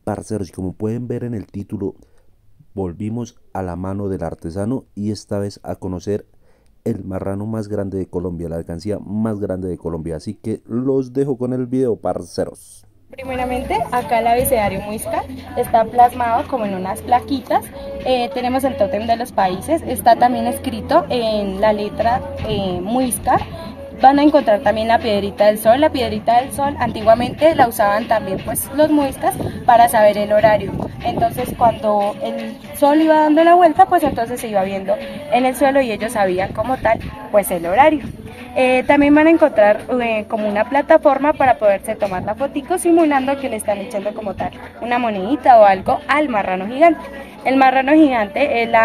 Parceros, como pueden ver en el título, volvimos a la mano del artesano y esta vez a conocer el marrano más grande de Colombia, la alcancía más grande de Colombia. Así que los dejo con el video, parceros. Primeramente, acá el abecedario muisca está plasmado como en unas plaquitas. Tenemos el tótem de los países, está también escrito en la letra muisca. Van a encontrar también la piedrita del sol. La piedrita del sol antiguamente la usaban también pues los muiscas para saber el horario. Entonces cuando el sol iba dando la vuelta, pues entonces se iba viendo en el suelo y ellos sabían como tal pues el horario. También van a encontrar como una plataforma para poderse tomar la fotico simulando que le están echando como tal una monedita o algo al marrano gigante. El marrano gigante es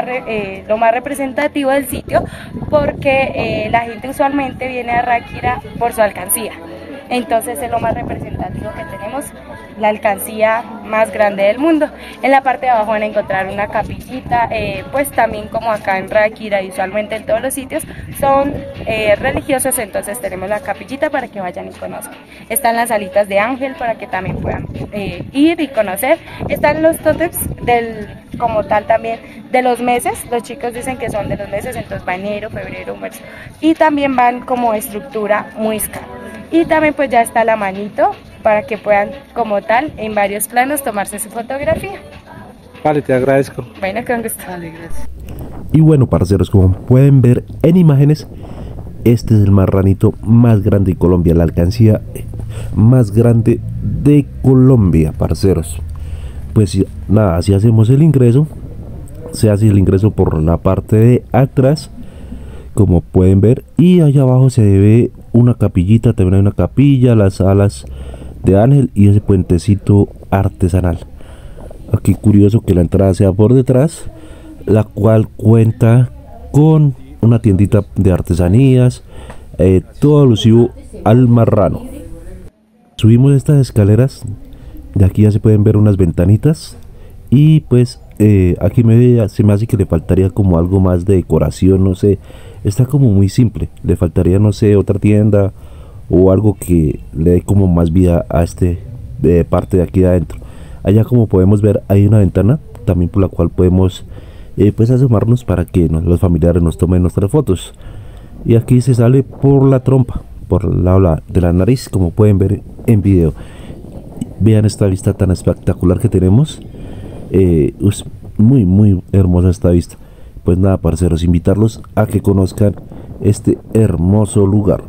lo más representativo del sitio porque la gente usualmente viene a Ráquira por su alcancía. Entonces es lo más representativo que tenemos, la alcancía más grande del mundo. En la parte de abajo van a encontrar una capillita, pues también como acá en Ráquira y usualmente en todos los sitios son religiosos, entonces tenemos la capillita para que vayan y conozcan. Están las alitas de ángel para que también puedan ir y conocer. Están los tótems como tal también de los meses, los chicos dicen que son de los meses, entonces va enero, febrero, marzo, y también van como estructura muisca. Y también pues ya está la manito para que puedan como tal en varios planos tomarse su fotografía. Vale, te agradezco. Bueno, con gusto. Vale, gracias. Y bueno, parceros, como pueden ver en imágenes, este es el marranito más grande de Colombia, la alcancía más grande de Colombia, parceros. Pues nada, así hacemos el ingreso. Se hace el ingreso por la parte de atrás, como pueden ver, y allá abajo se ve una capillita, también hay una capilla, las alas de ángel y ese puentecito artesanal. Aquí curioso que la entrada sea por detrás, la cual cuenta con una tiendita de artesanías, todo alusivo al marrano. Subimos estas escaleras, de aquí ya se pueden ver unas ventanitas y pues aquí se me hace que le faltaría como algo más de decoración, no sé, está como muy simple, le faltaría no sé otra tienda o algo que le dé como más vida a parte de aquí de adentro. Allá como podemos ver hay una ventana también por la cual podemos pues asomarnos para que los familiares nos tomen nuestras fotos. Y aquí se sale por la trompa, por el lado de la nariz, como pueden ver en video. Vean esta vista tan espectacular que tenemos. Es muy hermosa esta vista. Pues nada, parceros, invitarlos a que conozcan este hermoso lugar.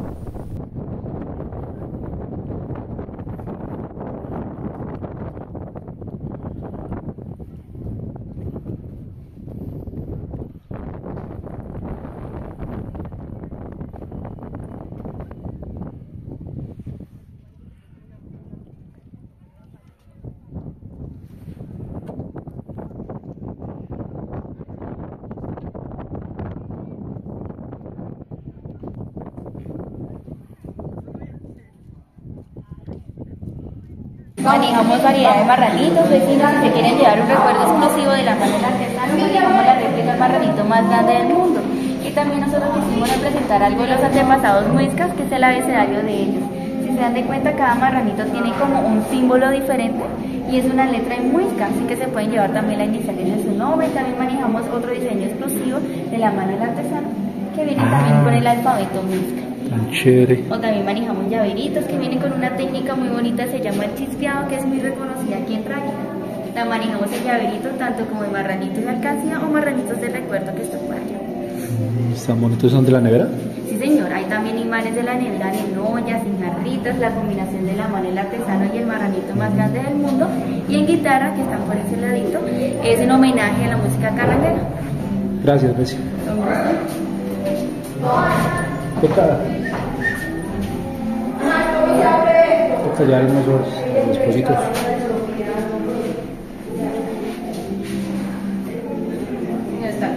Manejamos variedad de marranitos, vecinos, si se quieren llevar un recuerdo exclusivo de la mano del artesano, manejamos la réplica del marranito más grande del mundo. Y también nosotros quisimos representar algo de los antepasados muiscas, que es el abecedario de ellos. Si se dan de cuenta, cada marranito tiene como un símbolo diferente y es una letra en muisca, así que se pueden llevar también la inicial de su nombre. También manejamos otro diseño exclusivo de la mano del artesano, que viene también con el alfabeto muisca. Tan chévere. O también manejamos llaveritos que vienen con una técnica muy bonita, se llama el chispeado, que es muy reconocida aquí en Ráquira. La manejamos el llaverito tanto como de marranitos de alcancía o marranitos de recuerdo que esto pueda llevar. ¿Están bonitos? ¿Son de la nevera? Sí señor, hay también imanes de la nevera en ollas, en jarritos, la combinación de la mano del artesano y el marranito más grande del mundo. Y en guitarra, que están por ese ladito, es en homenaje a la música carranguera. Gracias, Bessie. Toca ya los positos. Ya está.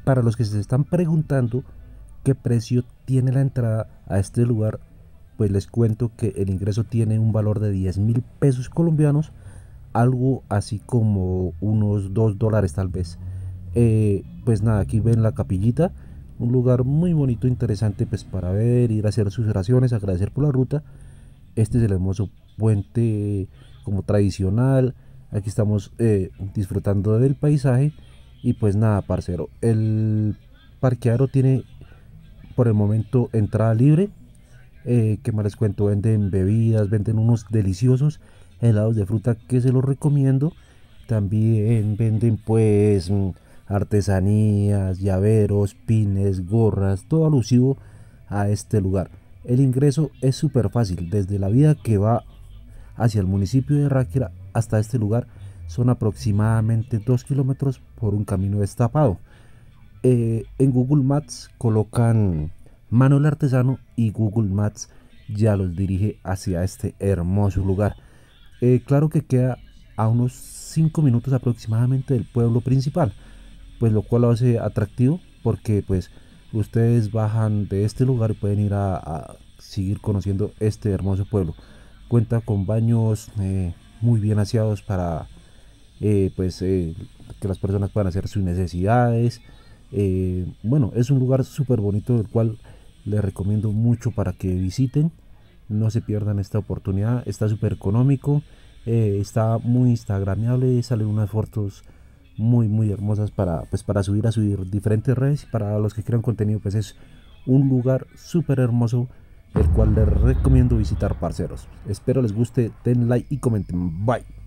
para los que se están preguntando qué precio tiene la entrada a este lugar, pues les cuento que el ingreso tiene un valor de 10.000 pesos colombianos, algo así como unos $2 tal vez. Pues nada, aquí ven la capillita, un lugar muy bonito, interesante pues para ver, ir a hacer sus oraciones, agradecer por la ruta. Este es el hermoso puente como tradicional. Aquí estamos disfrutando del paisaje. Y pues nada, parcero, el parqueadero tiene por el momento entrada libre. ¿Qué más les cuento? Venden bebidas, venden unos deliciosos helados de fruta que se los recomiendo. También venden pues artesanías, llaveros, pines, gorras, todo alusivo a este lugar. El ingreso es súper fácil, desde la vía que va hacia el municipio de Ráquira hasta este lugar son aproximadamente 2 kilómetros por un camino destapado. En Google Maps colocan Manuel Artesano y Google Maps ya los dirige hacia este hermoso lugar. Claro que queda a unos 5 minutos aproximadamente del pueblo principal, pues lo cual lo hace atractivo porque pues ustedes bajan de este lugar y pueden ir a seguir conociendo este hermoso pueblo. Cuenta con baños muy bien aseados para que las personas puedan hacer sus necesidades. Bueno, es un lugar súper bonito, el cual les recomiendo mucho para que visiten. No se pierdan esta oportunidad, está súper económico, está muy instagramable, salen unas fotos muy hermosas para subir a sus diferentes redes. Para los que crean contenido, pues es un lugar súper hermoso, el cual les recomiendo visitar, parceros. Espero les guste, den like y comenten. Bye.